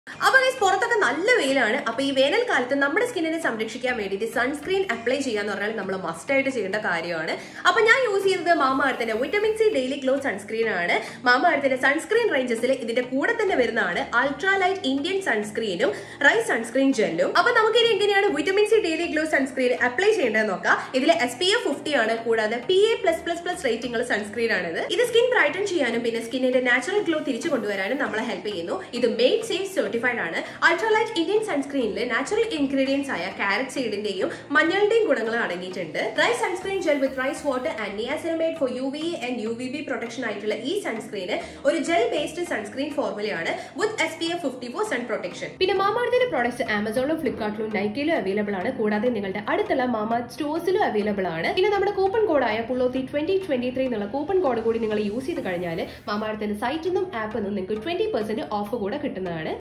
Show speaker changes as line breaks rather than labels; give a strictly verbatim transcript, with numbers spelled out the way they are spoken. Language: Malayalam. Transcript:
അപ്പോൾ ഗൈസ് പുറത്തൊക്കെ നല്ല വെയിലാണ്. അപ്പോൾ ഈ വേനൽക്കാലത്ത് നമ്മുടെ സ്കിന്നിനെ സംരക്ഷിക്കാൻ വേണ്ടിയിട്ട് സൺസ്ക്രീൻ അപ്ലൈ ചെയ്യാന്ന് പറഞ്ഞാൽ നമ്മൾ മസ്റ്റ് ആയിട്ട് ചെയ്യേണ്ട കാര്യമാണ്. അപ്പോൾ ഞാൻ യൂസ് ചെയ്യുന്നത് മാമഅർത്തിന്റെ vitamin C daily glow sunscreen ആണ്. മാമഅർത്തിന്റെ സൺസ്ക്രീൻ റേഞ്ചസിൽ ഇതിന്റെ കൂടെ തന്നെ വരുന്നതാണ് അൾട്രാ ലൈറ്റ് ഇന്ത്യൻ സൺസ്ക്രീനും റൈസ് സൺസ്ക്രീൻ ജെല്ലും. അപ്പോൾ നമുക്ക് ഇനി എങ്ങനെയാണ് vitamin C daily glow sunscreen apply ചെയ്യേണ്ടതെന്ന് നോക്കാം. ഇതിലെ എസ് പി എഫ് ഫിഫ്റ്റി ആണ്, കൂടാതെ P A plus plus plus rating ഉള്ള സൺസ്ക്രീൻ ആണിത്. ഇത് സ്കിൻ ബ്രൈറ്റൻ ചെയ്യാനും പിന്നെ സ്കിന്നിന്റെ നാച്ചുറൽ ഗ്ലോ തിരിച്ചു കൊണ്ടുവരാനും നമ്മളെ ഹെൽപ്പ് ചെയ്യുന്നു. ഇത് മെയ്ഡ് സേഫ് സർട്ടിഫൈഡ് ആണ്. അൾട്രാലൈറ്റ് ഇന്ത്യൻ സൺസ്ക്രീനിൽ നാച്ചുറൽ ഇൻഗ്രീഡിയൻസ് ആയ കാരറ്റ് സീഡിന്റെയും മഞ്ഞളുടെയും ഗുണങ്ങൾ അടങ്ങിയിട്ടുണ്ട്. Rice sunscreen gel with rice water and niacinamide for U V and U V B protection ആയിട്ടുള്ള ഈ സൺസ്ക്രീന് ഒരു ജെൽ ബേസ്ഡ് സൺസ്ക്രീൻ ഫോർമുലയാണ് with S P F fifty for sun protection. പിന്നെ മാമഅർത്തിന്റെ പ്രോഡക്ട്സ് ആമസോണിലും ഫ്ലിപ്കാർട്ടിലും നൈക്കയിലും അവൈലബിൾ ആണ്. കൂടാതെ നിങ്ങളുടെ അടുത്തുള്ള മാമഅർത്ത് സ്റ്റോഴ്സിലും അവൈലബിൾ ആണ്. പിന്നെ നമ്മുടെ കൂപ്പൺ കോഡായ പുള്ളോത്തി ട്വന്റി ട്വന്റി ത്രീ എന്നുള്ള കൂപ്പൺ കോഡ് കൂടി നിങ്ങൾ യൂസ് ചെയ്ത് കഴിഞ്ഞാൽ മാമഅർത്തിന്റെ സൈറ്റിൽ നിന്നും ആപ്പിൽ നിന്നും നിങ്ങൾക്ക് ട്വന്റി പെർസെന്റ് ഓഫ് കൂടെ കിട്ടുന്നതാണ്.